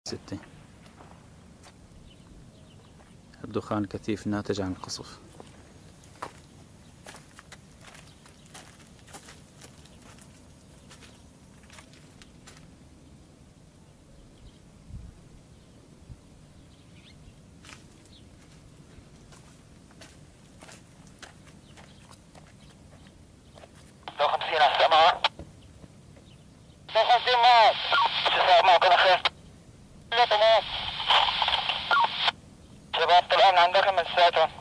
6. الدخان كثيف ناتج عن القصف. لو 50 على السماء 50 معك معكم أخير. لا تمام شباب طلعنا عندكم من ساعتهم.